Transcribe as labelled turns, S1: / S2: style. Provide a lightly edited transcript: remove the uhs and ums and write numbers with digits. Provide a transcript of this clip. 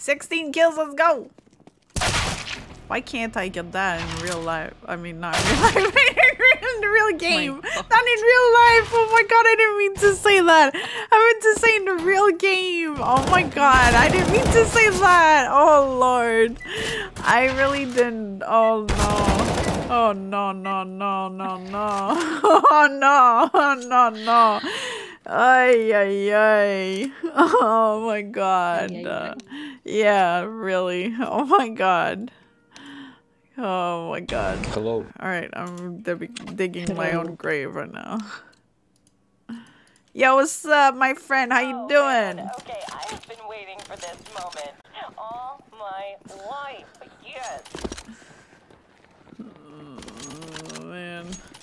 S1: 16 kills, let's go! Why can't I get that in real life? I mean, not in real life, in the real game. Not in real life! Oh my god, I didn't mean to say that! I meant to say in the real game! Oh my god, I didn't mean to say that! Oh lord. I really didn't. Oh no. Oh no, no, no, no, no. Oh no, no, no. Ay, ay, ay. Oh my god. Yeah, really. Oh my god. Oh my god.
S2: Hello.
S1: Alright, I'm digging my own grave right now. Yo, what's up, my friend? How you doing?
S3: Man. Okay, I have been waiting for this moment all my life. Yes.
S1: Oh, man.